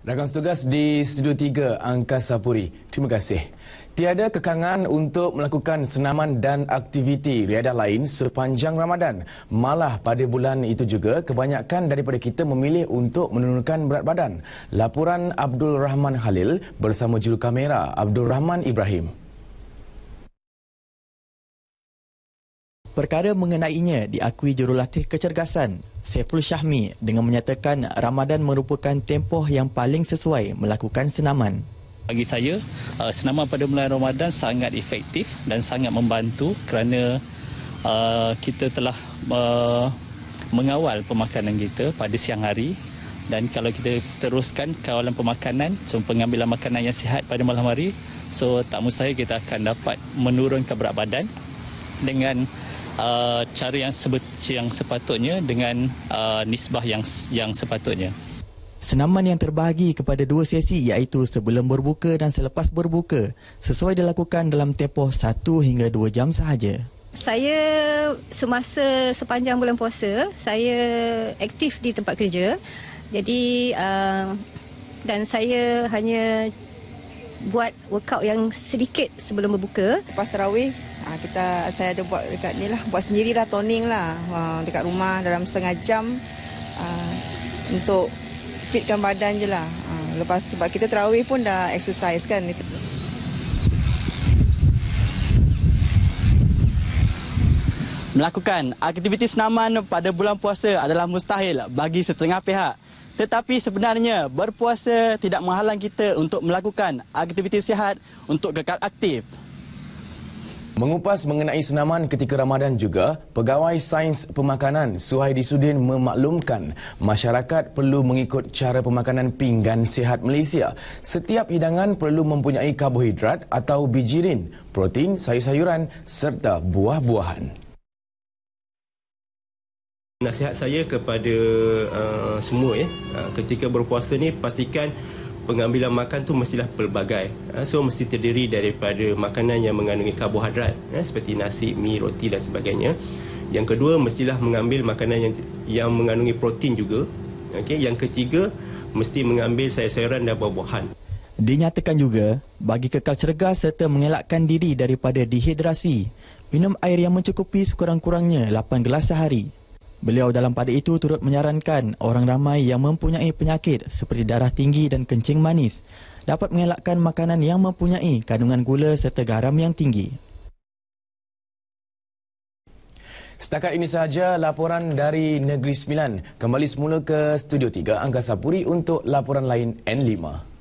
Rakan setugas di Studio 3 Angkasa Puri, terima kasih. Tiada kekangan untuk melakukan senaman dan aktiviti riadah lain sepanjang Ramadan. Malah pada bulan itu juga, kebanyakan daripada kita memilih untuk menurunkan berat badan. Laporan Abdul Rahman Khalil bersama juru kamera Abdul Rahman Ibrahim. Perkara mengenainya diakui jurulatih kecergasan Saiful Syahmi dengan menyatakan Ramadan merupakan tempoh yang paling sesuai melakukan senaman. Bagi saya, senaman pada bulan Ramadan sangat efektif dan sangat membantu kerana kita telah mengawal pemakanan kita pada siang hari, dan kalau kita teruskan kawalan pemakanan, pengambilan makanan yang sihat pada malam hari, tak mustahil kita akan dapat menurunkan berat badan dengan cara yang sepatutnya, dengan nisbah yang sepatutnya. Senaman yang terbahagi kepada dua sesi iaitu sebelum berbuka dan selepas berbuka sesuai dilakukan dalam tempoh 1 hingga 2 jam sahaja. Saya semasa sepanjang bulan puasa, saya aktif di tempat kerja. Jadi dan saya hanya buat workout yang sedikit sebelum berbuka. Lepas tarawih, saya ada buat dekat ni lah, buat sendiri lah, toning lah dekat rumah dalam setengah jam untuk fitkan badan je lah. Lepas sebab kita tarawih pun dah exercise kan. Melakukan aktiviti senaman pada bulan puasa adalah mustahil bagi setengah pihak. Tetapi sebenarnya berpuasa tidak menghalang kita untuk melakukan aktiviti sihat untuk kekal aktif. Mengupas mengenai senaman ketika Ramadan juga, Pegawai Sains Pemakanan Suhaidi Sudin memaklumkan masyarakat perlu mengikut cara pemakanan pinggan sihat Malaysia. Setiap hidangan perlu mempunyai karbohidrat atau bijirin, protein, sayur-sayuran serta buah-buahan. Nasihat saya kepada semua ketika berpuasa ni, pastikan pengambilan makan tu mestilah pelbagai. So mesti terdiri daripada makanan yang mengandungi karbohidrat seperti nasi, mi, roti dan sebagainya. Yang kedua, mestilah mengambil makanan yang mengandungi protein juga. Yang ketiga, mesti mengambil sayur-sayuran dan buah-buahan. Dinyatakan juga bagi kekal cergas serta mengelakkan diri daripada dehidrasi, minum air yang mencukupi sekurang-kurangnya 8 gelas sehari. Beliau dalam pada itu turut menyarankan orang ramai yang mempunyai penyakit seperti darah tinggi dan kencing manis dapat mengelakkan makanan yang mempunyai kandungan gula serta garam yang tinggi. Setakat ini sahaja laporan dari Negeri Sembilan. Kembali semula ke Studio 3 Angkasa Puri untuk laporan lain N5.